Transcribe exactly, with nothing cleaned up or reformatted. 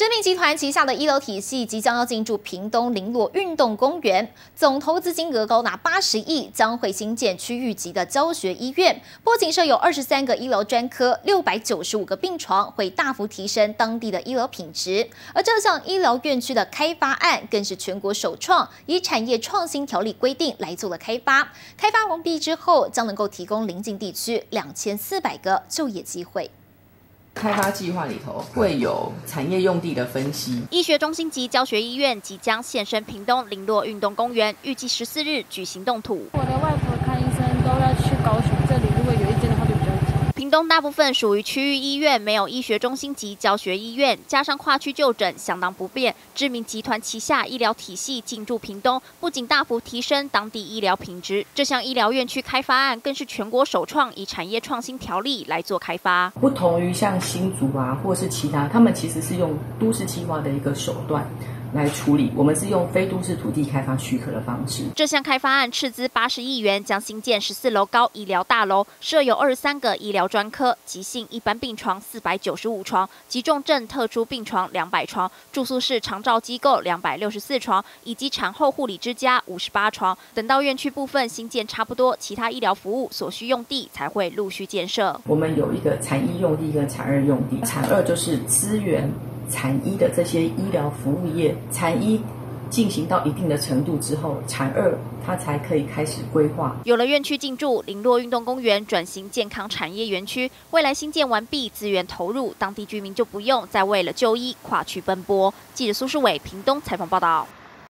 知名集团旗下的医疗体系即将要进驻屏东林落运动公园，总投资金额高达八十亿，将会新建区域级的教学医院。不仅设有二十三个医疗专科、六百九十五个病床，会大幅提升当地的医疗品质。而这项医疗院区的开发案更是全国首创，以产业创新条例规定来做了开发。开发完毕之后，将能够提供邻近地区两千四百个就业机会。 开发计划里头会有产业用地的分析。 医学中心及教学医院即将现身屏东林落运动公园，预计十四日举行动土。 我的外婆看医生都要去高雄，这里如果有一间的话就比较近。 屏东大部分属于区域医院，没有医学中心及教学医院，加上跨区就诊相当不便。知名集团旗下医疗体系进驻屏东，不仅大幅提升当地医疗品质，这项医疗院区开发案更是全国首创，以产业创新条例来做开发。 不同于像新竹啊，或是其他，他们其实是用都市计划的一个手段来处理，我们是用非都市土地开发许可的方式。 这项开发案斥资八十亿元，将新建十四楼高医疗大楼，设有二十三个医疗专科，急性一般病床四百九十五床，急重症特殊病床两百床，住宿式长照机构两百六十四床，以及产后护理之家五十八床。等到院区部分新建差不多，其他医疗服务所需用地才会陆续建设。 我们有一个产一用地跟产二用地，产二就是资源。 产一的这些医疗服务业，产一进行到一定的程度之后，产二它才可以开始规划。 有了院区进驻，林落运动公园转型健康产业园区，未来新建完毕，资源投入，当地居民就不用再为了就医跨区奔波。记者苏世伟屏东采访报道。